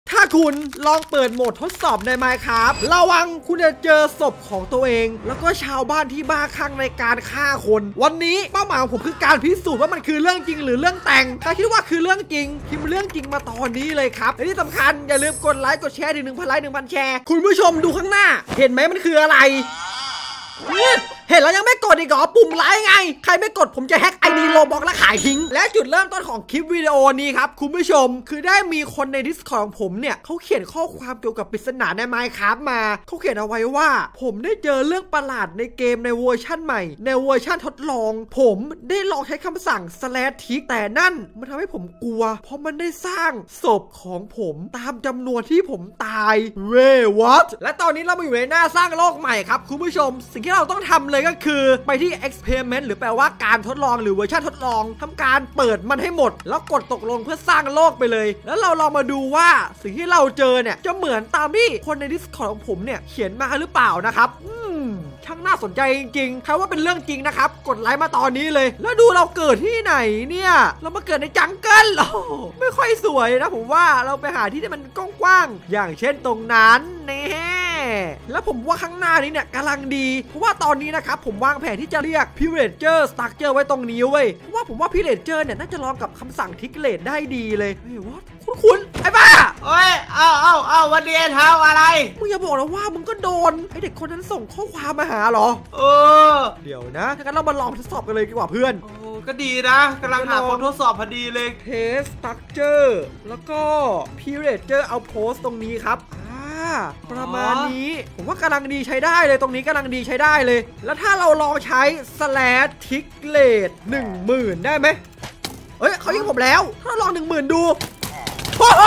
ถ้าคุณลองเปิดโหมดทดสอบใน Minecraft ระวังคุณจะเจอศพของตัวเองแล้วก็ชาวบ้านที่บ้าคลั่งในการฆ่าคนวันนี้เป้าหมายของผมคือการพิสูจน์ว่ามันคือเรื่องจริงหรือเรื่องแต่งถ้าคิดว่าคือเรื่องจริงพิมพ์เรื่องจริงมาตอนนี้เลยครับและที่สำคัญอย่าลืมกดไลค์กดแชร์ถึง 1,000 ไลค์ 1,000 แชร์คุณผู้ชมดูข้างหน้าเห็นไหมมันคืออะไรเห็นแล้วยังไม่กดอีกเหรอปุ่มไลค์ไงใครไม่กดผมจะแฮกไอดีโลบ็อกและขายทิ้งและจุดเริ่มต้นของคลิปวิดีโอนี้ครับคุณผู้ชมคือได้มีคนใน Discord ของผมเนี่ยเขาเขียนข้อความเกี่ยวกับปริศนาใน Minecraft มาเขาเขียนเอาไว้ว่าผมได้เจอเรื่องประหลาดในเกมในเวอร์ชั่นใหม่ในเวอร์ชั่นทดลองผมได้ลองใช้คำสั่ง /tick แต่นั่นมันทำให้ผมกลัวเพราะมันได้สร้างศพของผมตามจำนวนที่ผมตายwhat และตอนนี้เรามาอยู่ในหน้าสร้างโลกใหม่ครับคุณผู้ชมสิ่งที่เราต้องทำเลยก็คือไปที่ experiment หรือแปลว่าการทดลองหรือเวอร์ชันทดลองทำการเปิดมันให้หมดแล้วกดตกลงเพื่อสร้างโลกไปเลยแล้วเราลองมาดูว่าสิ่งที่เราเจอเนี่ยจะเหมือนตามที่คนใน Discord ของผมเนี่ยเขียนมาหรือเปล่านะครับช่างน่าสนใจจริงๆใครว่าเป็นเรื่องจริงนะครับกดไลค์มาตอนนี้เลยแล้วดูเราเกิดที่ไหนเนี่ยเรามาเกิดในจังเกิลไม่ค่อยสวยนะผมว่าเราไปหาที่ที่มันกว้างๆอย่างเช่นตรงนั้นนี่แล้วผมว่าข้างหน้านี้เนี่ยกำลังดีเพราะว่าตอนนี้นะครับผมวางแผนที่จะเรียก Pillager Structure ไว้ตรงนี้เว้ยเพราะว่าผมว่า Pillager เนี่ยน่าจะลองกับคำสั่ง Ticklet ได้ดีเลยเฮ้ยว่าคุณไอ้บ้าเอ้ยเอาวันนี้เท้าอะไรมึงอย่าบอกนะว่ามึงก็โดนไอเด็กคนนั้นส่งข้อความมาหาเหรอเดี๋ยวนะงั้นเรามาลองทดสอบกันเลยดีกว่าเพื่อนก็ดีนะกำลังหาคนทดสอบพอดีเลย Test Structure แล้วก็ Pillager Outpost ตรงนี้ครับประมาณนี้ผมว่ากำลังดีใช้ได้เลยตรงนี้กำลังดีใช้ได้เลยแล้วถ้าเราลองใช้ /ticklet 10,000ได้ไหมเฮ้ยเขายิงผมแล้วถ้าเราลอง 10,000ดูโอ้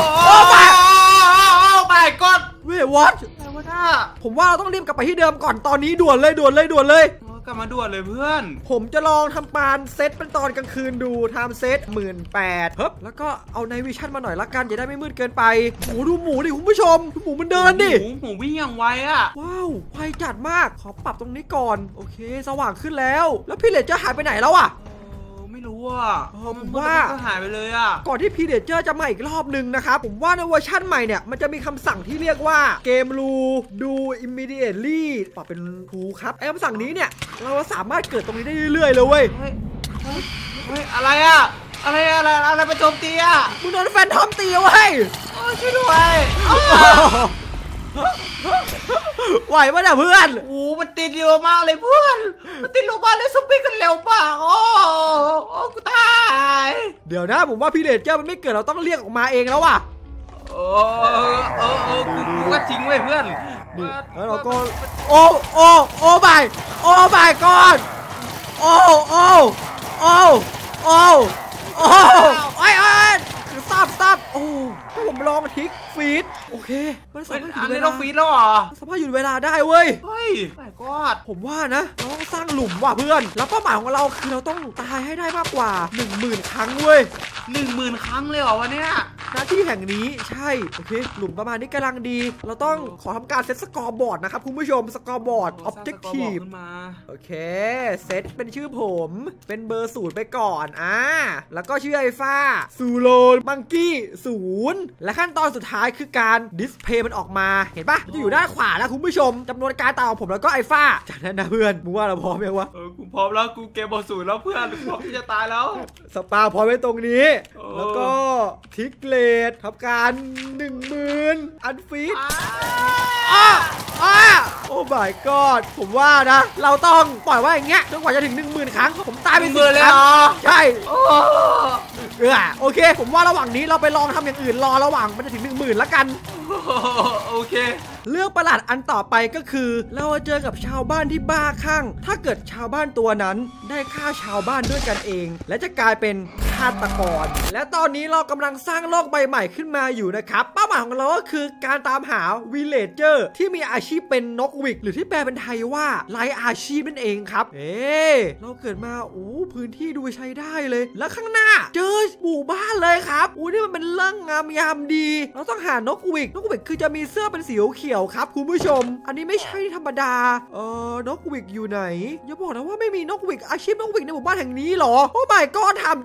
ไปกด what ผมว่าเราต้องรีบกลับไปที่เดิมก่อนตอนนี้ด่วนเลยกลับมาด่วนเลยเพื่อนผมจะลองทำปานเซตเป็นตอนกลางคืนดูทำเซต18,000ครับแล้วก็เอาในวิชั่นมาหน่อยละกันจะได้ไม่มืดเกินไปโอ้ดูหมูดิคุณผู้ชมดูหมูมันเดินดิหมูวิ่งอย่างไวอะว้าวไวจัดมากขอปรับตรงนี้ก่อนโอเคสว่างขึ้นแล้วพี่เลเจอร์หายไปไหนแล้วอะไม่รู้อ่ะผมว่าก็หายไปเลยอ่ะก่อนที่พีเดเจอร์จะมาอีกรอบนึงนะครับผมว่าในเวอร์ชั่นใหม่เนี่ยมันจะมีคำสั่งที่เรียกว่าเกมรูดูอิมมิเดียตลี่ปรับเป็นทูครับไอ้คำสั่งนี้เนี่ยเราสามารถเกิดตรงนี้ได้เรื่อยๆเลยเว้ยอะไรอ่ะอะไรเป็นโจมตีอ่ะมึงโดนแฟนทอมตีเว้ยช่วยด้วยไหวปะเนี่ยเพื่อนโอ้มันติดเร็วมากเลยเพื่อนมันติดลงมาเลยสปีดกันเร็วมากโอ้กูตายเดี๋ยวนะผมว่าพี่เลเจอร์มันไม่เกิดเราต้องเรียกออกมาเองแล้วว่ะกูก็จริงเว้ยเพื่อนแล้วเราก็โอ้บายก่อนโอ้ซับโอ้ถ้าผมลองทิกฟีดโอเคมันสามารถอยู่เวลาฟีดแล้วเหรอสามารถอยู่เวลาได้เว้ยเฮ้ยไม่กอดผมว่านะเราต้องสร้างหลุมว่ะเพื่อนแล้วเป้าหมายของเราคือเราต้องตายให้ได้มากกว่า 10,000 ครั้งเว้ย 10,000 ครั้งเลยเหรอวันเนี้ยหน้าที่แห่งนี้ใช่โอเคหลุมประมาณนี้กำลังดีเราต้องขอทำการเซตสกอร์บอร์ดนะครับคุณผู้ชมสกอร์บอร์ด Objective โอเคเซตเป็นชื่อผมเป็นเบอร์0ไปก่อนแล้วก็ชื่อไอฟ้าซูโรมังกี้0และขั้นตอนสุดท้ายคือการดิสเพย์มันออกมาเห็นปะจะอยู่ด้านขวาแล้วคุณผู้ชมจำนวนการตายของผมแล้วก็ไอฟ้าจากนั้นนะเพื่อนมึงว่าเราพร้อมยังวะกูพร้อมแล้วกูเกมบอล0แล้วเพื่อนพร้อมที่จะตายแล้วสปาพร้อมไว้ตรงนี้แล้วก็ทิกเลตทำการ 10,000 อันฟีดโอ้ my god ผมว่านะเราต้องปล่อยไว้อย่างเงี้ยจนกว่าจะถึง 10,000 ครั้งผมตายไป10 เลยเหรอใช่โอเคผมว่าระหว่างนี้เราไปลองทำอย่างอื่นรอระหว่างมันจะถึง 10,000 แล้วกันโอเคเรื่องประหลาดอันต่อไปก็คือเราเจอกับชาวบ้านที่บ้าคลั่งถ้าเกิดชาวบ้านตัวนั้นได้ฆ่าชาวบ้านด้วยกันเองและจะกลายเป็นฆาตกรและตอนนี้เรากำลังสร้างโลกใบใหม่ขึ้นมาอยู่นะครับเป้าหมายของเราก็คือการตามหาวิลเลจเจอร์ที่มีอาชีพเป็นนกหวิกหรือที่แปลเป็นไทยว่าไร้อาชีพนั่นเองครับเราเกิดมาพื้นที่ดูใช้ได้เลยแล้วข้างหน้าเจอหมู่บ้านเลยครับนี่มันเป็นเรื่องงามยามดีเราต้องหานกหวิกคือจะมีเสื้อเป็นสีเขียวครับคุณผู้ชมอันนี้ไม่ใช่ธรรมดานกหวิกอยู่ไหนอย่าบอกนะว่าไม่มีนกหวิกอาชีพนกหวิกในหมู่บ้านแห่งนี้หรอโอ้ my god ถามจริงดิ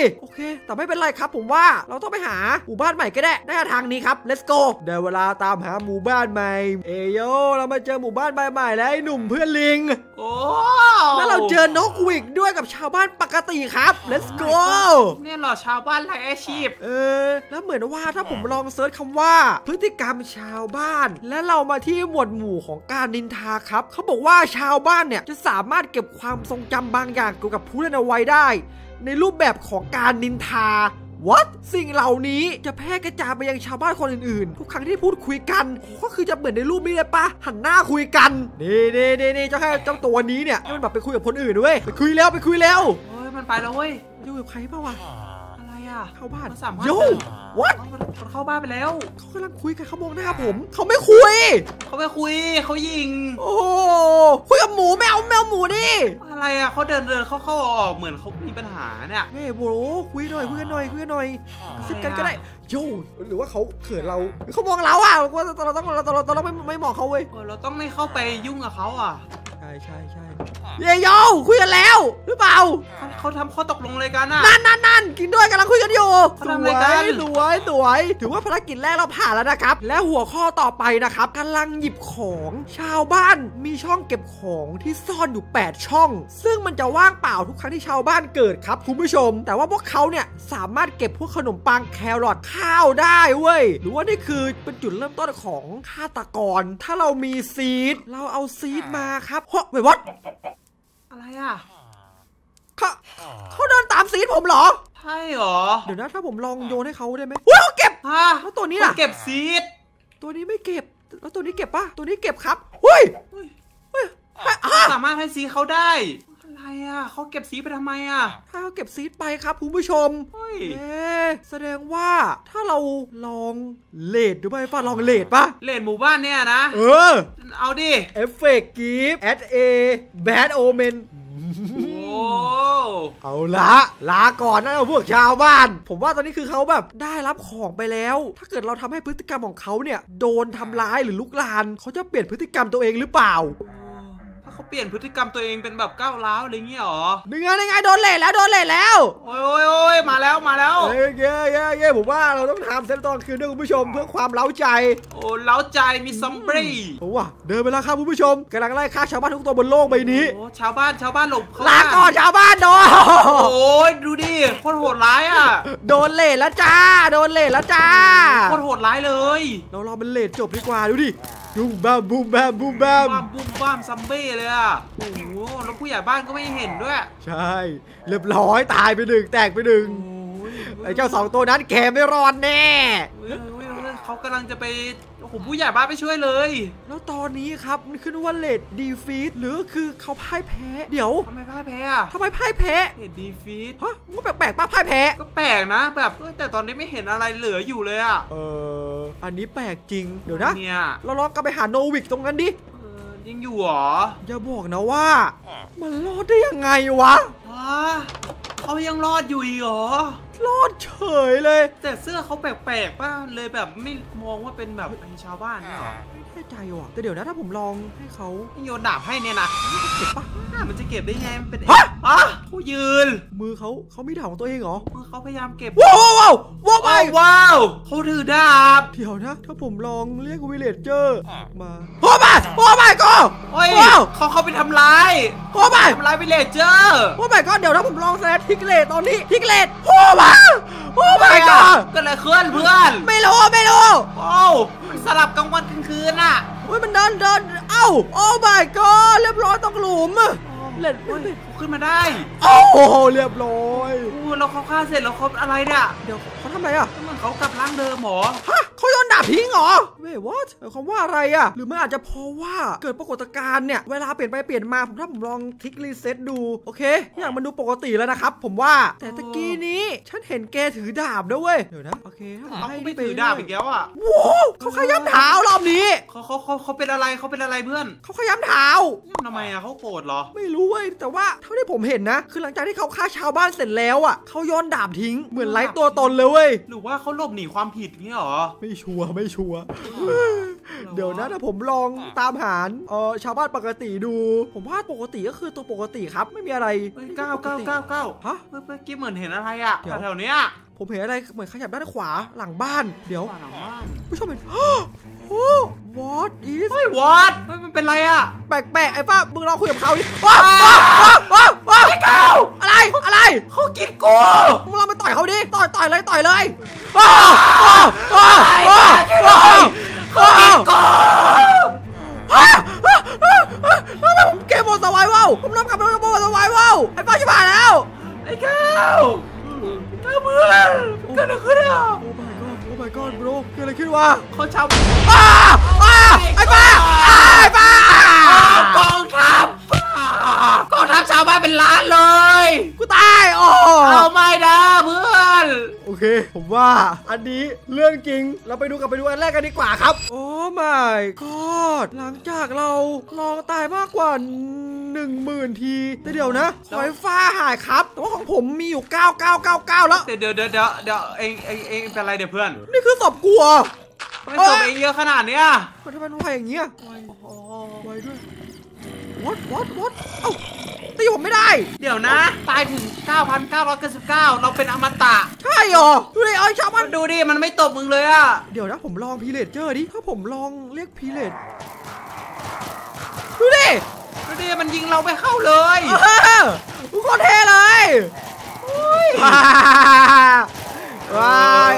โอเคแต่ไม่เป็นไรครับผมว่าเราต้องไปหาหมู่บ้านใหม่ก็ได้น่าจะทางนี้ครับ let's go ได้เวลาตามหาหมู่บ้านใหม่เอโยเรามาเจอหมู่บ้านใหม่แล้วไอ้หนุ่มเพื่อนลิงโอ้แล้วเราเจอนกหวิกด้วยกับชาวบ้านปกติครับ let's go เนี่ยเหรอชาวบ้านไร้อาชีพแล้วเหมือนว่าถ้าผมลองเซิร์ชคำว่าพฤติกรรมชาวบ้านและเรามาที่หมวดหมู่ของการนินทาครับเขาบอกว่าชาวบ้านเนี่ยจะสามารถเก็บความทรงจำบางอย่างเกี่ยวกับผู้เล่นเอาไว้ได้ในรูปแบบของการนินทา What สิ่งเหล่านี้จะแพร่กระจายไปยังชาวบ้านคนอื่นๆทุกครั้งที่พูดคุยกันก็คือจะเหมือนในรูปนี้เลยปะหันหน้าคุยกันนี่เจ้าแค่เจ้าตัวนี้เนี่ยมันแบบไปคุยกับคนอื่นด้วยไปคุยแล้วเฮ้ยมันไปแล้วเว้ยอยู่กับใครเปล่าวะอะไรอ่ะเข้าบ้านโย่ What เข้าบ้านไปแล้วเขากำลังคุยกันเขามองหน้าผมเขาไม่คุยเขายิงโอ้คุยกับหมูแมวหมูดิอะไรอ่ะเขาเดินเข้าออกเหมือนเขามีปัญหาเนี่ยเฮ้ยโบรคุยกันหน่อยซิกันก็ได้โย่หรือว่าเขาเขินเราเขามองเราอ่ะว่าเราต้องไม่มองเขาเว้ยเราต้องไม่เข้าไปยุ่งกับเขาอ่ะใช่เย้โย่คุยกันแล้วหรือเปล่าเขาทำข้อตกลงเลยกันอ่ะนั่นกินด้วยกำลังคุยกันอยู่สวยถือว่าภารกิจแรกเราผ่านแล้วนะครับและหัวข้อต่อไปนะครับกำลังหยิบของชาวบ้านมีช่องเก็บของที่ซ่อนอยู่8ช่องซึ่งมันจะว่างเปล่าทุกครั้งที่ชาวบ้านเกิดครับคุณผู้ชมแต่ว่าพวกเขาเนี่ยสามารถเก็บพวกขนมปังแครอทข้าวได้เว้ยหรือว่านี่คือเป็นจุดเริ่มต้นของฆาตกรถ้าเรามีซีดเราเอาซีดมาครับเฮ้ยวัดอะไรอ่ะเขาเดินตามซีดผมเหรอใช่เหรอเดี๋ยวนะถ้าผมลองโยนให้เขาได้ไหมเขาเก็บแล้วตัวนี้ล่ะเก็บซีดตัวนี้ไม่เก็บแล้วตัวนี้เก็บปะตัวนี้เก็บครับเฮ้ยสามารถให้ซีเขาได้อะไรอ่ะเขาเก็บซีไปทำไมอ่ะถ้าเขาเก็บซีดไปครับคุณผู้ชมแสดงว่าถ้าเราลองเลดดูไหมป้าลองเลดปะเลดหมู่บ้านเนี่ยนะเอาดิเอฟเฟกต์กิฟต์แอดเอแบดโอเมนเอาละลาก่อนนะพวกชาวบ้านผมว่าตอนนี้คือเขาแบบได้รับของไปแล้วถ้าเกิดเราทำให้พฤติกรรมของเขาเนี่ยโดนทำร้ายหรือลุกลานเขาจะเปลี่ยนพฤติกรรมตัวเองหรือเปล่าถ้าเขาเปลี่ยนพฤติกรรมตัวเองเป็นแบบก้าวร้าวอะไรเงี้ยหรอนี่ไงโดนเละแล้วโอ้ยมาแล้วเย้ผมว่าเราต้องทำเซตตอนคืนด้วยคุณผู้ชมเพื่อความเล้าใจเล้าใจมีซอมบี้ผมว่าเดินไปแล้วครับคุณผู้ชมกำลังไล่ฆ่าชาวบ้านทุกตัวบนโลกใบนี้ชาวบ้านหลบลาก่อนชาวบ้านโดนโอ้ยดูดิโคตรโหดร้ายอ่ะโดนเละแล้วจ้าโคตรโหดร้ายเลยเราเป็นเลดจบดีกว่าดูดิบูมบามซัมเบ้เลยอ่ะโอ้โหแล้วผู้ใหญ่บ้านก็ไม่เห็นด้วยใช่เรียบร้อยตายไปหนึ่งแตกไปหนึ่งไอ้เจ้า2ตัวนั้นแกไม่รอดแน่เขากำลังจะไปผมผู้ใหญ่บ้านไปช่วยเลยแล้วตอนนี้ครับมันขึ้นว่าเลดดีฟีดหรือคือเขาพ่ายแพ้เดี๋ยวทำไมพ่ายแพ้อะทำไมพ่ายแพ้เลดดีฟีดฮะมันแปลกๆป้าพ่ายแพ้ก็แปลกนะแบบแต่ตอนนี้ไม่เห็นอะไรเหลืออยู่เลยอะอันนี้แปลกจริงเดี๋ยวนะเนี่ยเราลองกลับไปหาโนวิกตรงนั้นดิยังอยู่หรออย่าบอกนะว่ามันรอดได้ยังไงวะเขายังรอดอยู่อีกหรอรอดเฉยเลยแต่เสื้อเขาแปลกๆป่ะเลยแบบไม่มองว่าเป็นแบบชาวบ้านเนี่ยหรอไม่แน่ใจว่ะแต่เดี๋ยวนะถ้าผมลองให้เขาโยนดาบให้เนี่ยนะเก็บปะมันจะเก็บได้ไงมันเป็นเขายืนมือเขามีดาบของตัวเองเหรอมือเขาพยายามเก็บว้าวเขาถือดาบเดี๋ยวนะถ้าผมลองเรียกวิลเลจเจอร์มาโอ้ไม่ก็เขาไปทำลายทำลายวิลเลจเจอร์ไม่ก็เดี๋ยวถ้าผมลองแซดทิกเลตตอนนี้ทิกเลตไม่ก็เกิดอะไรขึ้นเพื่อนไม่รู้มันสลับกลางวันกลางคืนอ่ะมันเดินโอ้ไม่ก็เรียบร้อยต้องหลุมเล็ดขึ้นมาได้โอ้เรียบร้อยเราเขาฆ่าเสร็จแล้วเขาอะไรเนี่ยเดี๋ยวเขาทำอะไรอ่ะเหมือนเขากลับร่างเดิมหรอเขาโยนดาบทิ้งเหรอwhat คำว่าอะไรอ่ะหรือมันอาจจะเพราะว่าเกิดปรากฏการณ์เนี่ยเวลาเปลี่ยนไปเปลี่ยนมาถ้าผมลองคลิกรีเซ็ตดูโอเคอย่างมันดูปกติแล้วนะครับผมว่าแต่ตะกี้นี้ฉันเห็นแกถือดาบด้วยเว้ยเดี๋ยวนะโอเคเขาไม่ถือดาบอีกแล้วอ่ะเขาขย้ำเท้ารอบนี้เขาเป็นอะไรเพื่อนเขาขย้ำเท้าทำไมอ่ะเขาโกรธเหรอไม่รู้เว้ยแต่ว่าเท่าที่ผมเห็นนะคือหลังจากที่เขาฆ่าชาวบ้านเสร็จแล้วอ่ะเขาโยนดาบทิ้งเหมือนไร้ตัวตนเลยเว้ยหรือว่าเขาหลบหนีความผิดนี่หรอไม่ชัวร์เดี๋ยวนะถ้าผมลองตามหาชาวบ้านปกติดูผมว่าปกติก็คือตัวปกติครับไม่มีอะไร 9 ฮะเมื่อกี้เหมือนเห็นอะไรอ่ะแถวเนี้ยผมเห็นอะไรเหมือนขยับด้านขวาหลังบ้านเดี๋ยวหลังบ้านผู้ชมเห็นโอ้ what is เฮ้ยวอดมันเป็นไรอ่ะแปลกๆไอ้ป้ามึงลองคุยกับเขาดิว้าวอะไรเขากินกูมึงลองไปต่อยเขาดิต่อยเลยเกมโหมดสวายว้าวผมรับกลับมาเกมโหมดสวายว้าวไอ้ป้าชิบหายแล้วไอ้ก้าวเพื่อนเกิดอะไรขึ้นอ่ะโอ้ my god bro เกิดอะไรขึ้นวะเขาชาวไอ้ป้ากองทัพชาวบ้านเป็นล้านเลยกูตายเอาไม่นะเพื่อนโอเคผมว่าอันนี้เรื่องจริงเราไปดูอันแรกกันดีกว่าครับโอ้ my god หลังจากเราลองตายมากกว่า 10,000 ทีแต่เดี๋ยวนะสายฟ้าหายครับแต่ว่าของผมมีอยู่ 9999 แล้วเดี๋ยวเองเป็นไรเดี๋ยวเพื่อนนี่คือศพกลัวไม่ศพเองเยอะขนาดเนี้ยมันทำไมมันไวอย่างเงี้ยไวด้วย what เอ้าตีผมไม่ได้เดี๋ยวนะตายถึง 9,999 เราเป็นอมตะใช่เหรอดูดิชาวบ้านดูดิมันไม่ตบมึงเลยอะเดี๋ยวนะผมลองพีเลจเจอร์ดิถ้าผมลองเรียกพีเลจดูดิมันยิงเราไปเข้าเลยทุกคนเทเลยว้าย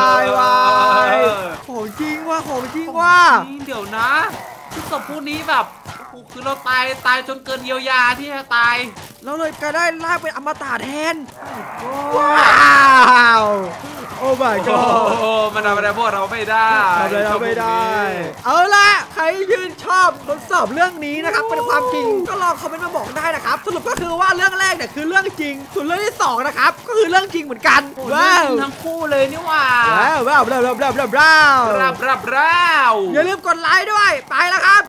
ของจริงว่ะเดี๋ยวนะคือศพพวกนี้แบบคือเราตายจนเกินเยียวยาที่จะตายเราเลยก็ได้ลากเป็นอมตะแทนว้าว้าวโอ้ my โอ้ god มันทำอะไรพวกเราไม่ได้เราไม่ได้ เอาล่ะใครยืนชอบทดสอบเรื่องนี้นะครับเป็นความจริงก็ลองคอมเมนต์มาบอกได้นะครับสรุปก็คือว่าเรื่องแรกเนี่ยคือเรื่องจริงส่วนเรื่องที่2นะครับก็คือเรื่องจริงเหมือนกันว้าวทั้งคู่เลยนี่ว่าว้าวรับอย่าลืมกดไลค์ด้วยไปแล้วครับ